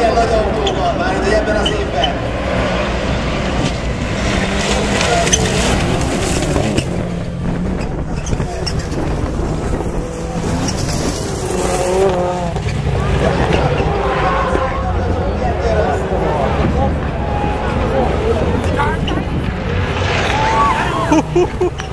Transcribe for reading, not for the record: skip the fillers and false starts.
ilyen nagy autóval, már hogy ebben az évben. Ho, ho, ho.